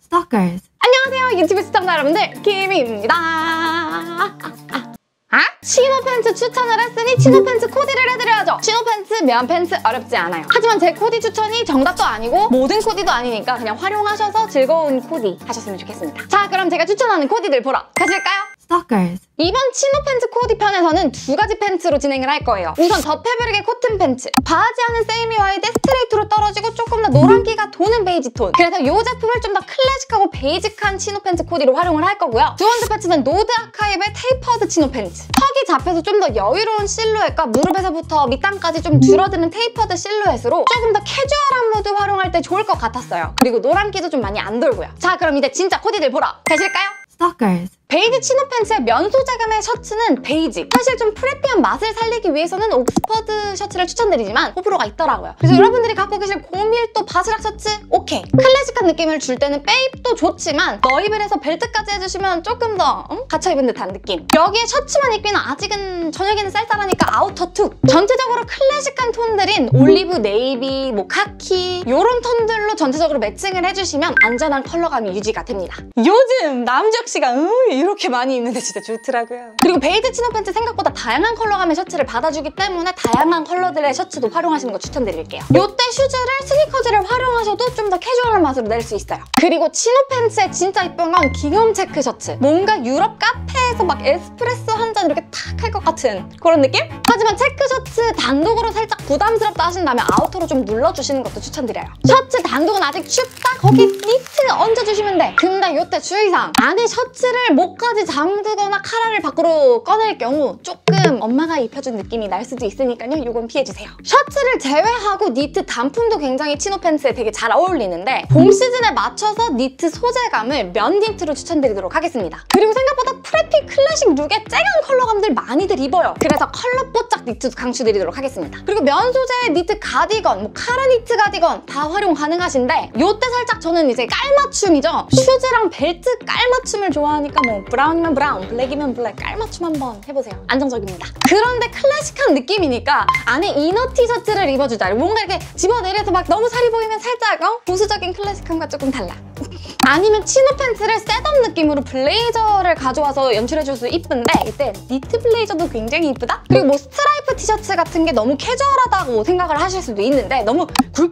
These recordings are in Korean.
Stalkers. 안녕하세요 유튜브 시청자 여러분들, 김입니다. 치노 팬츠 추천을 했으니 치노 팬츠 코디를 해드려야죠. 치노 팬츠, 면 팬츠 어렵지 않아요. 하지만 제 코디 추천이 정답도 아니고 모든 코디도 아니니까 그냥 활용하셔서 즐거운 코디 하셨으면 좋겠습니다. 자, 그럼 제가 추천하는 코디들 보러 가실까요? Stalkers. 이번 치노 팬츠 코디 편에서는 두 가지 팬츠로 진행을 할 거예요. 우선 더 패브릭의 코튼 팬츠. 바지하는 세이미 와이드에 스트레이트로 떨어지고 조금 더 노란기가 도는 베이지 톤. 그래서 이 제품을 좀 더 클래식하고 베이직한 치노 팬츠 코디로 활용을 할 거고요. 두 번째 팬츠는 노드 아카이브의 테이퍼드 치노 팬츠. 턱이 잡혀서 좀 더 여유로운 실루엣과 무릎에서부터 밑단까지 좀 줄어드는 테이퍼드 실루엣으로 조금 더 캐주얼한 무드 활용할 때 좋을 것 같았어요. 그리고 노란기도 좀 많이 안 돌고요. 자, 그럼 이제 진짜 코디들 보러 가실까요? Stalkers. 베이지 치노 팬츠의 면 소재감의 셔츠는 베이직. 사실 좀 프레피한 맛을 살리기 위해서는 옥스퍼드 셔츠를 추천드리지만 호불호가 있더라고요. 그래서 여러분들이 갖고 계실 고밀도 바스락 셔츠 오케이. 클래식한 느낌을 줄 때는 빼입도 좋지만 너입을 해서 벨트까지 해주시면 조금 더 갇혀 입은 듯한 느낌. 여기에 셔츠만 입기는 아직은 저녁에는 쌀쌀하니까 아우터 툭. 전체적으로 클래식한 톤들인 올리브, 네이비, 뭐 카키 이런 톤들로 전체적으로 매칭을 해주시면 안전한 컬러감이 유지가 됩니다. 요즘 남적씨가 이렇게 많이 입는데 진짜 좋더라고요. 그리고 베이지 치노 팬츠 생각보다 다양한 컬러감의 셔츠를 받아주기 때문에 다양한 컬러들의 셔츠도 활용하시는 거 추천드릴게요. 이때 슈즈를, 스니커즈를 활용하셔도 좀 더 캐주얼한 맛으로 낼 수 있어요. 그리고 치노 팬츠의 진짜 이쁜 건 기념 체크 셔츠. 뭔가 유럽 카페에서 막 에스프레소 한 잔 이렇게 탁 할 것 같은 그런 느낌? 하지만 체크 셔츠 단독으로 살짝 부담스럽다 하신다면 아우터로 좀 눌러주시는 것도 추천드려요. 셔츠 단독은 아직 춥다? 거기 니트 얹어주시면 돼. 근데 이때 주의사항. 안에 셔츠를 목까지 잠그거나 카라를 밖으로 꺼낼 경우 조금 엄마가 입혀준 느낌이 날 수도 있으니까요. 이건 피해주세요. 셔츠를 제외하고 니트 단품도 굉장히 치노 팬츠에 되게 잘 어울리는데 봄 시즌에 맞춰서 니트 소재감을 면 니트로 추천드리도록 하겠습니다. 그리고 생각보다 프레피 클래식 룩에 쨍한 컬러감들 많이들 입어요. 그래서 컬러 뽀짝 니트도 강추드리도록 하겠습니다. 그리고 면 소재의 니트 가디건, 뭐 카라 니트 가디건 다 활용 가능하신데 이때 살짝 저는 이제 깔맞춤이죠. 슈즈랑 벨트 깔맞춤을 좋아하니까 뭐 브라운이면 브라운, 블랙이면 블랙 깔맞춤 한번 해보세요. 안정적입니다. 그런데 클래식한 느낌이니까 안에 이너 티셔츠를 입어주자. 뭔가 이렇게 집어내려서 막 너무 살이 보이면 살짝 보수적인 클래식함과 조금 달라. 아니면 치노 팬츠를 셋업 느낌으로 블레이저를 가져와서 연출해줘도 이쁜데 이때 니트 블레이저도 굉장히 이쁘다? 그리고 뭐 스트라이프 티셔츠 같은 게 너무 캐주얼하다고 생각을 하실 수도 있는데 너무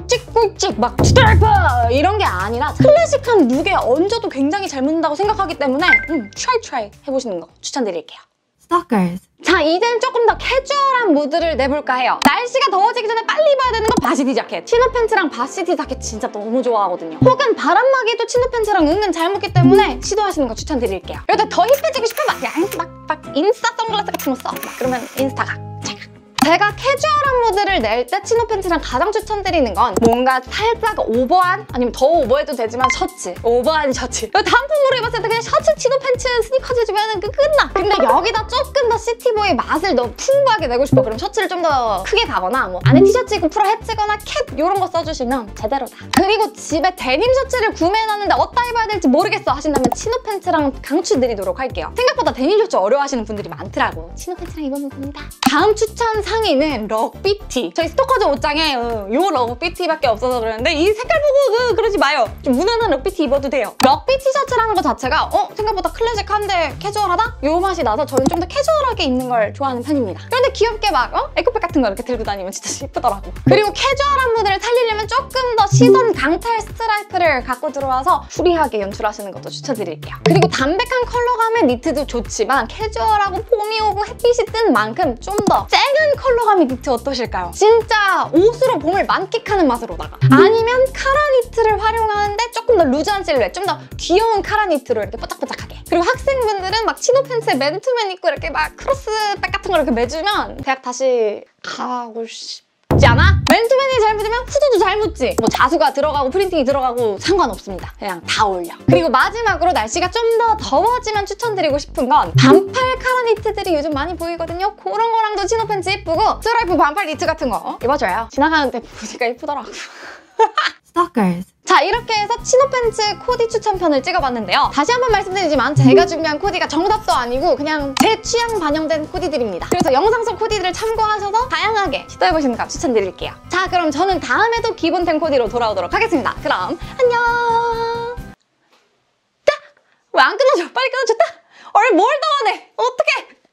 굵직굵직 막 스트라이프 이런 게 아니라 클래식한 룩에 얹어도 굉장히 잘 묻는다고 생각하기 때문에 트라이 해보시는 거 추천드릴게요. Stalkers. 자, 이젠 조금 더 캐주얼한 무드를 내볼까 해요. 날씨가 더워지기 전에 빨리 입어야 되는 건 바시티 자켓. 치노 팬츠랑 바시티 자켓 진짜 너무 좋아하거든요. 혹은 바람막이도 치노 팬츠랑 은근 잘 먹기 때문에 시도하시는 거 추천드릴게요. 여기다 더 힙해지고 싶으면 막 인스타 선글라스 같은 거 써. 그러면 인스타가 제가 캐주얼한 무드를 낼 때 치노 팬츠랑 가장 추천드리는 건 뭔가 살짝 오버한? 아니면 더 오버해도 되지만 셔츠. 오버한 셔츠. 단품으로 입었을 때 그냥 셔츠, 치노 팬츠, 스니커즈 해주면 끝나. 근데 여기다 조금 더 시티보이 맛을 너무 풍부하게 내고 싶어. 그럼 셔츠를 좀 더 크게 가거나 뭐 안에 티셔츠 입고 풀어 해치거나 캡 이런 거 써주시면 제대로다. 그리고 집에 데님 셔츠를 구매해놨는데 어디다 입어야 될지 모르겠어 하신다면 치노 팬츠랑 강추드리도록 할게요. 생각보다 데님 셔츠 어려워하시는 분들이 많더라고. 치노 팬츠랑 입으면 됩니다. 다음 추천 상의는 럭비티. 저희 스토커즈 옷장에 요 럭비티밖에 없어서 그러는데 이 색깔 보고 그러지 마요. 좀 무난한 럭비티 입어도 돼요. 럭비 티셔츠라는 거 자체가 생각보다 클래식한데 캐주얼하다? 요 맛이 나서 저는 좀 더 캐주얼하게 입는 걸 좋아하는 편입니다. 그런데 귀엽게 막 에코백 같은 거 이렇게 들고 다니면 진짜 예쁘더라고. 그리고 캐주얼한 무드를 살리려면 조금 더 시선 강탈 스트라이프를 갖고 들어와서 후리하게 연출하시는 것도 추천드릴게요. 그리고 담백한 컬러감의 니트도 좋지만 캐주얼하고 봄이 오고 햇빛이 뜬 만큼 좀 더 쨍한 컬러감의 니트 어떠실까요? 진짜 옷으로 봄을 만끽하는 맛으로다가 아니면 카라 니트를 활용하는데 조금 더 루즈한 실루엣, 좀 더 귀여운 카라 니트로 이렇게 뽀짝뽀짝하게. 그리고 학생분들은 막 치노 팬츠에 맨투맨 입고 이렇게 막 크로스백 같은 거 이렇게 매주면 대학 다시 가고 싶지 않아? 맨투맨이 잘 묻으면 후드도 잘 묻지. 뭐 자수가 들어가고 프린팅이 들어가고 상관없습니다. 그냥 다 어울려. 그리고 마지막으로 날씨가 좀 더 더워지면 추천드리고 싶은 건 반팔 카라 니트들이 요즘 많이 보이거든요. 그런 거랑도 치노 팬츠 예쁘고 스트라이프 반팔 니트 같은 거 입어줘요. 지나가는데 보니까 예쁘더라고. Stalkers. 자, 이렇게 해서 치노 팬츠 코디 추천편을 찍어봤는데요. 다시 한번 말씀드리지만 제가 준비한 코디가 정답도 아니고 그냥 제 취향 반영된 코디들입니다. 그래서 영상 속 코디들을 참고하셔서 다양하게 시도해보시는 거 추천드릴게요. 자, 그럼 저는 다음에도 기본템 코디로 돌아오도록 하겠습니다. 그럼 안녕! 끊어줘. 빨리 끊어줘. 뭘 더 원해? 어떡해?